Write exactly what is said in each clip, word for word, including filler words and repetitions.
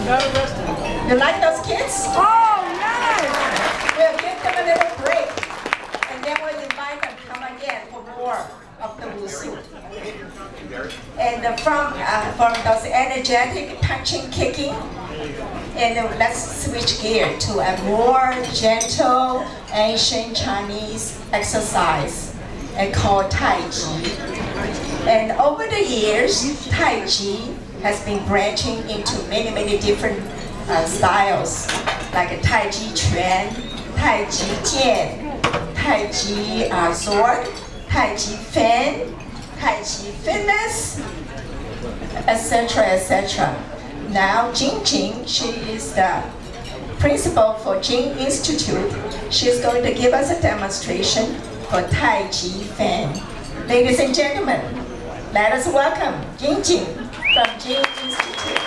You like those kids? Oh, yes! We'll give them a little break, and then we'll invite them to come again for more of the Wushu. And uh, from, uh, from those energetic punching, kicking, and uh, let's switch gear to a more gentle ancient Chinese exercise uh, called Tai Chi. And over the years, Tai Chi has been branching into many, many different uh, styles, like a Tai Chi Chuan, Tai Chi Jian, Tai Chi uh, Sword, Tai Chi Fan, Tai Chi Fitness, et cetera, et cetera. Now, Jing Jing, she is the principal for Jing Institute. She's going to give us a demonstration for Tai Chi Fan. Ladies and gentlemen, let us welcome Jing Jing from Jing Institute.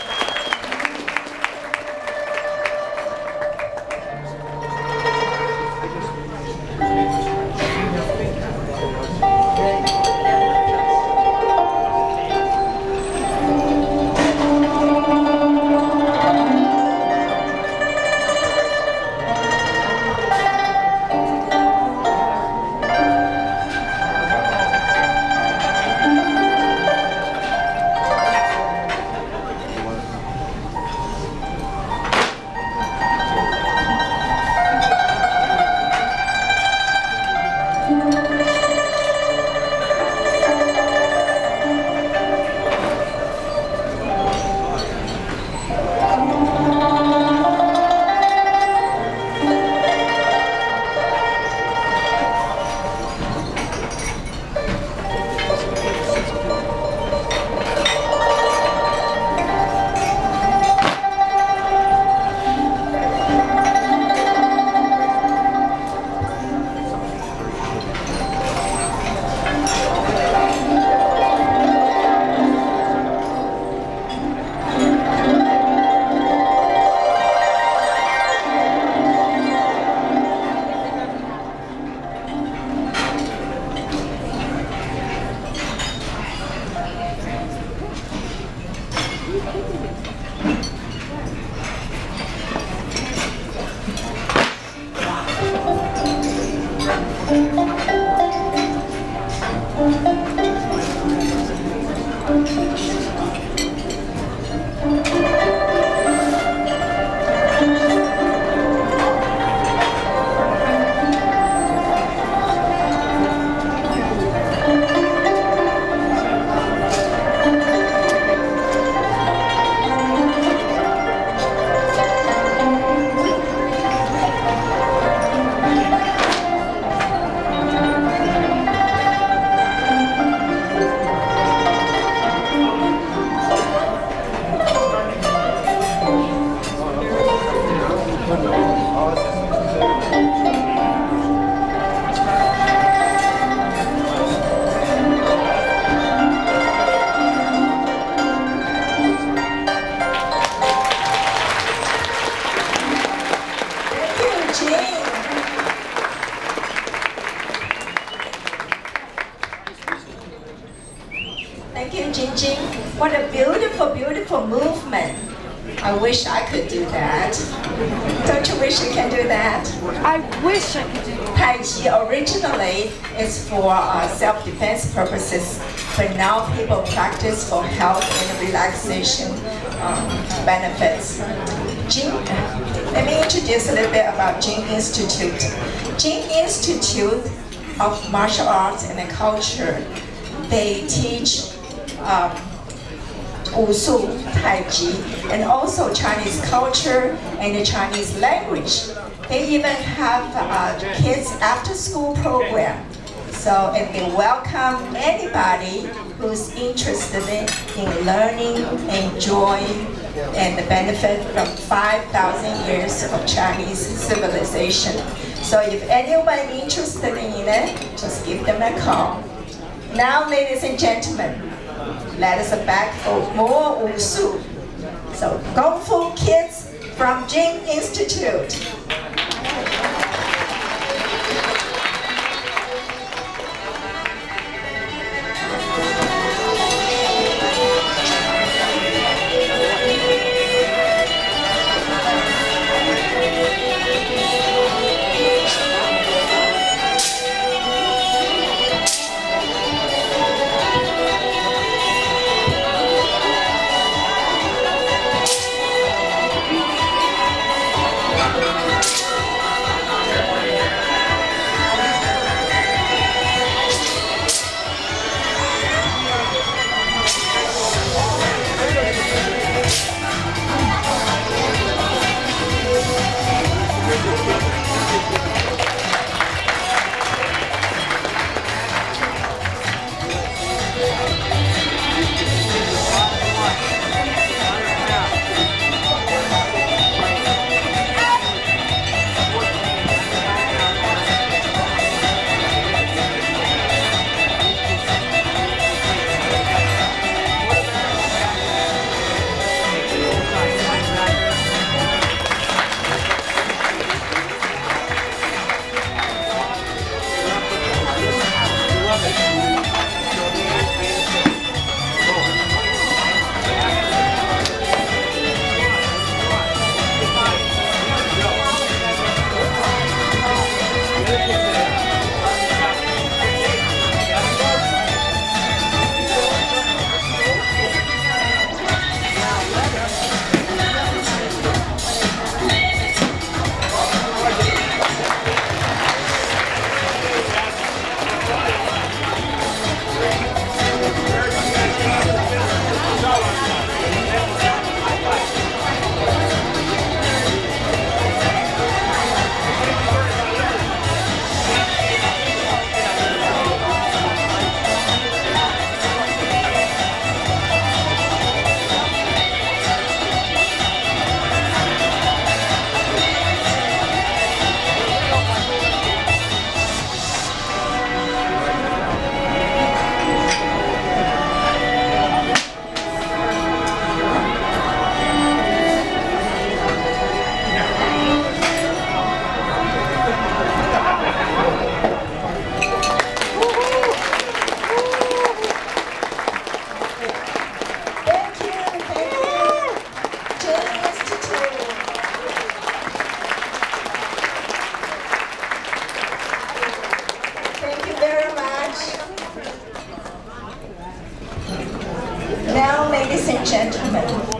Thank you, Jing Jing. What a beautiful, beautiful movement. I wish I could do that. Don't you wish you can do that? I wish I could do that. Tai Chi originally is for uh, self-defense purposes, but now people practice for health and relaxation um, benefits. Jing, let me introduce a little bit about Jing Institute. Jing Institute of Martial Arts and Culture, they teach um, Wushu, Tai Chi, and also Chinese culture and the Chinese language. They even have a kids after-school program. So, and they welcome anybody who's interested in, in learning, enjoying, and the benefit from five thousand years of Chinese civilization. So if anyone interested in it, just give them a call. Now, ladies and gentlemen, let us back for more Wushu. So, Kung Fu Kids from Jing Institute. very much. Now, ladies and gentlemen,